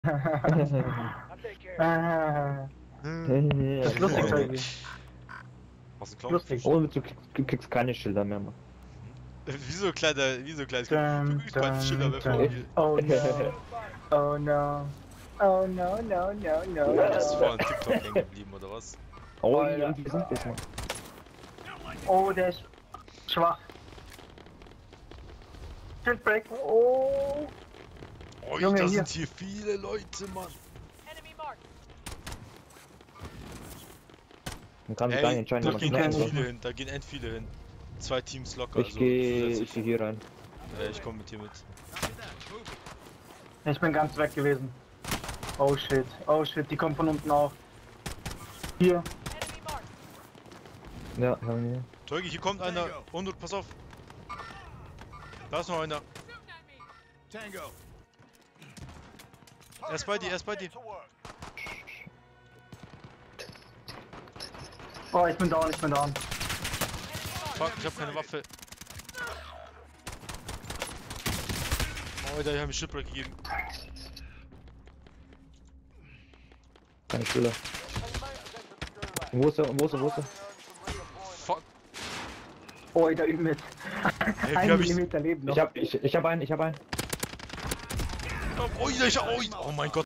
Das ist lustig, Zeugi. Was ein Clown? Lustig. Oh, du kriegst keine Schilder mehr, Mann. Wieso kleiner, wieso klein? Du kriegst keine Schilder mehr von mir. Oh no. Oh no. Oh no, no, no, no. Das war ein TikTok hängen geblieben, oder was? Oh, Alter. irgendwie sind das, Mann. Oh, der ist schwach. Shieldbreak. Oh. Oh, Junge, da hier. sind hier viele Leute, Mann. Man kann sich gar nicht entscheiden, da ob gehen man end knacken viele soll. hin, da gehen end viele hin. 2 Teams locker, Ich geh zusätzlich. hier rein. Ich komm mit dir mit. Ich bin ganz weg gewesen. Oh shit, die kommen von unten auch. Hier. Ja, haben wir. Teugi, hier kommt einer. Und pass auf. Da ist noch einer. Er ist bei dir, er ist bei dir. Oh, ich bin down, ich bin down. Fuck, ich hab keine Waffe. Oh, die haben mir Shipwreck gegeben. Keine Schilder. Wo ist er? Wo ist er? Wo ist er? Fuck. Oh, da üben mit. Hey, wie Ein hab ich. Millimeter Leben noch. Ich hab einen. Oh, oh mein Gott.